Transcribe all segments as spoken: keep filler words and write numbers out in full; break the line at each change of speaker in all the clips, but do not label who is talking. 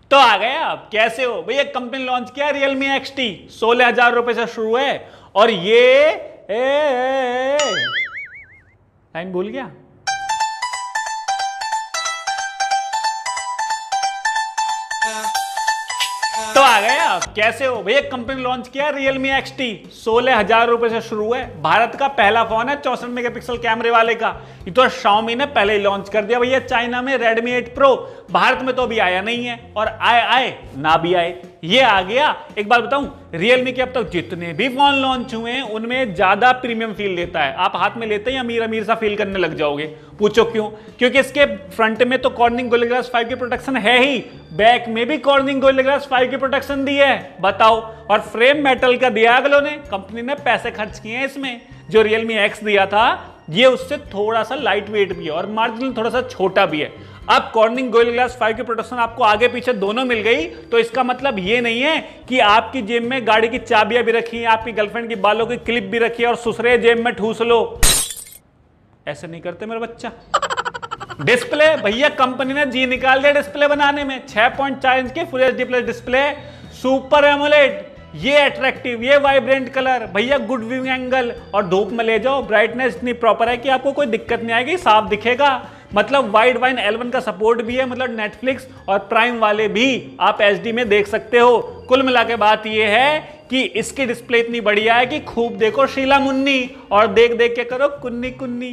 तो आ गए आप, कैसे हो भैया? कंपनी लॉन्च किया रियलमी एक्स टी, सोलह हजार रुपए से शुरू है और ये लाइन भूल गया। तो आ गए आप, कैसे हो भैया? कंपनी लॉन्च किया रियलमी एक्स टी, सोलह हजार रुपए से शुरू है। भारत का पहला फोन है चौसठ मेगापिक्सल कैमरे वाले का। ये तो Xiaomi ने पहले ही लॉन्च कर दिया भैया चाइना में। रेडमी एट प्रो भारत में तो अभी आया नहीं है, और आए आए ना भी आए ये आ गया। एक बात बताऊं, रियलमी के अब तक जितने भी फोन लॉन्च हुए हैं उनमें ज्यादा प्रीमियम फील देता है। आप हाथ में लेते ही अमीर अमीर सा फील करने लग जाओगे। पूछो क्यों? क्योंकि इसके फ्रंट में तो कॉर्निंग गोरिल्ला ग्लास फाइव की प्रोटेक्शन है ही, बैक में भी कॉर्निंग गोरिल्ला ग्लास फाइव की प्रोटेक्शन दी है, बताओ। और फ्रेम मेटल का दिया अगलों ने, कंपनी ने पैसे खर्च किए हैं इसमें। जो रियलमी एक्स दिया था ये उससे थोड़ा सा लाइट वेट भी है और मार्जिनल थोड़ा सा छोटा भी है। अब कॉर्निंग गोरिल्ला ग्लास फाइव की प्रोटेक्शन आपको आगे पीछे दोनों मिल गई, तो इसका मतलब ये नहीं है कि आपकी जेब में गाड़ी की चाबियां भी रखी हैं, आपकी गर्लफ्रेंड की बालों की क्लिप भी रखी है और सुसरे जेब में ठूस लो। ऐसे नहीं करते मेरा बच्चा। डिस्प्ले भैया कंपनी ने जी निकाल दिया डिस्प्ले बनाने में। छह पॉइंट चार इंच की full HD plus display, super AMOLED, ये अट्रैक्टिव, ये वाइब्रेंट कलर, भैया गुड व्यू एंगल, और धूप में ले जाओ ब्राइटनेस इतनी प्रॉपर है कि आपको कोई दिक्कत नहीं आएगी, साफ दिखेगा। मतलब वाइड वाइन एल वन का सपोर्ट भी है, मतलब नेटफ्लिक्स और प्राइम वाले भी आप एचडी में देख सकते हो। कुल मिला के बात ये है कि इसकी डिस्प्ले इतनी बढ़िया है कि खूब देखो शीला मुन्नी और देख देख के करो कुन्नी कुन्नी।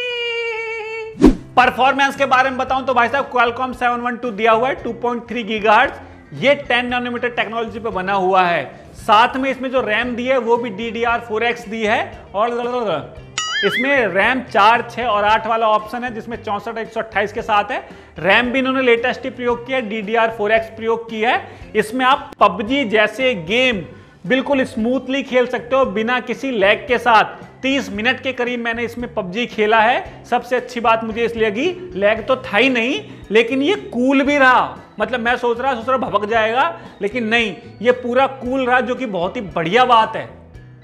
परफॉर्मेंस के बारे में बताऊं तो भाई साहब क्वालकॉम सेवन वन टू दिया हुआ है, टू पॉइंट थ्री गीगाहर्ट्ज, ये टेन नैनोमीटर टेक्नोलॉजी पे बना हुआ है। साथ में इसमें जो रैम दी है वो भी D D R four X दी है, और इसमें रैम चार, छह और आठ वाला ऑप्शन है, जिसमें चौसठ एक सौ अट्ठाईस के साथ है। रैम भी इन्होंने लेटेस्ट ही प्रयोग किया है, D D R four X प्रयोग की है। इसमें आप पबजी जैसे गेम बिल्कुल स्मूथली खेल सकते हो बिना किसी लैग के साथ। तीस मिनट के करीब मैंने इसमें पबजी खेला है। सबसे अच्छी बात मुझे इसलिए लगी, लैग तो था ही नहीं लेकिन ये कूल भी रहा। मतलब मैं सोच रहा सोच रहा भपक जाएगा, लेकिन नहीं, ये पूरा कूल रहा, जो कि बहुत ही बढ़िया बात है।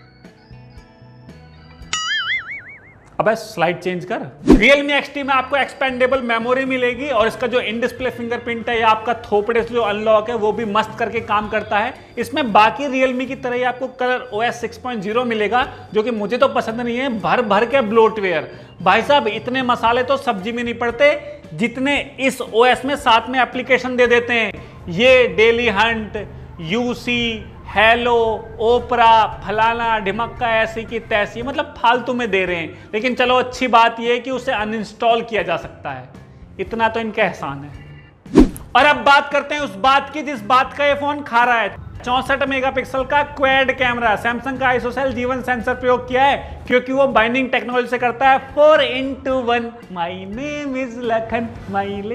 अबे स्लाइड चेंज कर। Realme एक्स टी में आपको एक्सपेंडेबल मेमोरी मिलेगी और इसका जो इन डिस्प्ले फिंगरप्रिंट है या आपका थोपड़े से जो अनलॉक है वो भी मस्त करके काम करता है। इसमें बाकी Realme की तरह ही आपको Color O S six point zero मिलेगा, जो कि मुझे तो पसंद नहीं है। भर भर के ब्लोटवेयर, भाई साहब इतने मसाले तो सब्जी में नहीं पड़ते जितने इस ओ एस में साथ में एप्लीकेशन दे देते हैं। ये Daily Hunt, UC, Hello, Opera, फलाना ढिमक्का, ऐसी की तैसी, मतलब फालतू में दे रहे हैं। लेकिन चलो अच्छी बात यह है कि उसे अनइंस्टॉल किया जा सकता है, इतना तो इनका एहसान है। और अब बात करते हैं उस बात की जिस बात का ये फोन खा रहा है। चौसठ मेगापिक्सल का क्वाड कैमरा, सैमसंग का आइसोसेल जी वन सेंसर प्रयोग किया है, क्योंकि वो बाइंडिंग टेक्नोलॉजी से करता है four into one. My name is Lakhan Maile.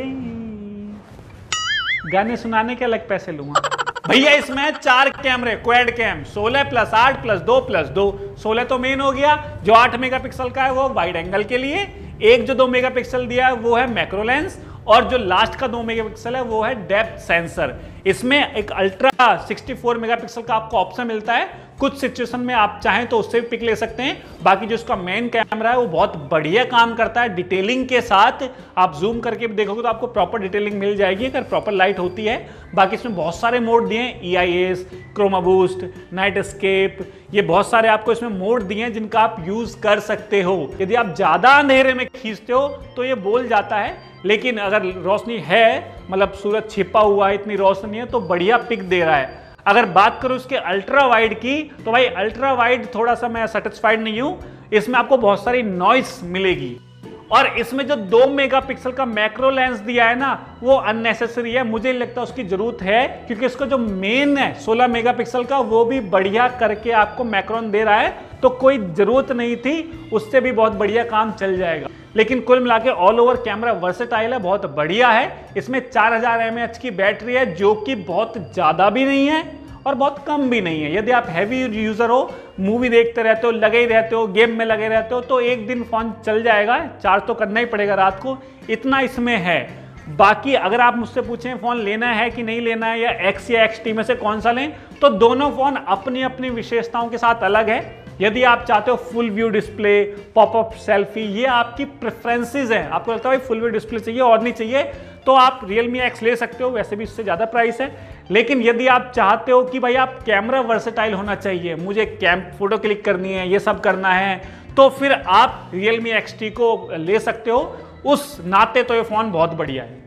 गाने सुनाने के अलग पैसे लूंगा भैया। इसमें चार कैमरे क्वाड कैम, सोलह प्लस आठ प्लस दो प्लस दो। सोलह तो मेन हो गया, जो आठ मेगापिक्सल का है वो वाइड एंगल के लिए, एक जो दो मेगापिक्सल दिया है वो है मैक्रो लेंस, और जो लास्ट का दो मेगापिक्सल है वो है डेप्थ सेंसर। इसमें एक अल्ट्रा सिक्सटी फोर मेगापिक्सल का आपको ऑप्शन मिलता है। कुछ सिचुएशन में आप चाहें तो उससे भी पिक ले सकते हैं। बाकी जो उसका मेन कैमरा है वो बहुत बढ़िया काम करता है डिटेलिंग के साथ। आप जूम करके भी देखोगे तो आपको प्रॉपर डिटेलिंग मिल जाएगी अगर प्रॉपर लाइट होती है। बाकी इसमें बहुत सारे मोड दिए हैं, E I S, Chroma Boost, nightscape, ये बहुत सारे आपको इसमें मोड दिए हैं जिनका आप यूज कर सकते हो। यदि आप ज्यादा अंधेरे में खींचते हो तो ये बोल जाता है, लेकिन अगर रोशनी है, मतलब सूरज छिपा हुआ है, इतनी रोशनी है, तो बढ़िया पिक दे रहा है। अगर बात करूं इसके अल्ट्रा वाइड की, तो भाई अल्ट्रा वाइड थोड़ा सा मैं सेटिस्फाइड नहीं हूं। इसमें आपको बहुत सारी नॉइस मिलेगी, और इसमें जो दो मेगापिक्सल का मैक्रो लेंस दिया है ना वो अननेसेसरी है। मुझे लगता है उसकी जरूरत है, क्योंकि इसका जो मेन है सोलह मेगापिक्सल का वो भी बढ़िया करके आपको मैक्रोन दे रहा है, तो कोई जरूरत नहीं थी, उससे भी बहुत बढ़िया काम चल जाएगा। लेकिन कुल मिला के ऑल ओवर कैमरा वर्सेटाइल है, बहुत बढ़िया है। इसमें चार हजार एम ए एच की बैटरी है, जो कि बहुत ज्यादा भी नहीं है और बहुत कम भी नहीं है। यदि आप हैवी यूजर हो, मूवी देखते रहते हो, लगे ही रहते हो, गेम में लगे रहते हो, तो एक दिन फोन चल जाएगा। चार्ज तो करना ही पड़ेगा रात को, इतना इसमें है। बाकी अगर आप मुझसे पूछें फोन लेना है कि नहीं लेना है, या एक्स या एक्स टी में से कौन सा लें, तो दोनों फोन अपनी अपनी विशेषताओं के साथ अलग है। यदि आप चाहते हो full view display, popup selfie, ये आपकी प्रेफरेंसेस हैं। आपको लगता है भाई फुल व्यू डिस्प्ले चाहिए और नहीं चाहिए, तो आप Realme X ले सकते हो, वैसे भी इससे ज़्यादा प्राइस है। लेकिन यदि आप चाहते हो कि भाई आप कैमरा वर्सेटाइल होना चाहिए, मुझे कैम फोटो क्लिक करनी है, ये सब करना है, तो फिर आप Realme एक्स टी को ले सकते हो। उस नाते तो ये फ़ोन बहुत बढ़िया है।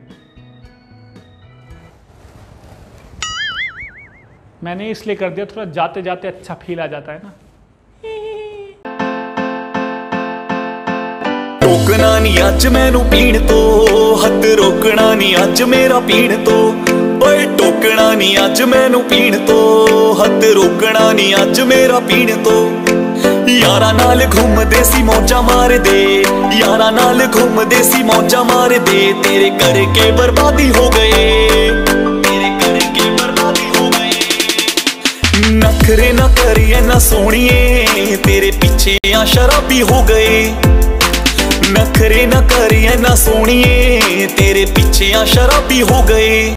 मैंने इसलिए कर दिया, थोड़ा जाते जाते अच्छा फील आ जाता है ना।
रोकना नी अज मैनू पीण तो, हथ रोकना नी अज मेरा पीण तो, ओए टोकना नी अज मैनू पीण तो, हथ रोकना नी अज मेरा पीण तो। यारा नाल घूमदे सी मौजा मार दे, यारा नाल घूमदे सी मौजा मार दे, तेरे करके बर्बादी हो गए, तेरे करके बर्बादी हो गए। नखरे ना करिए ना सोनिए, तेरे पीछे आ शराबी हो गए। नखरे ना करिए ना सोनिए, तेरे पीछे आ शराबी हो गए।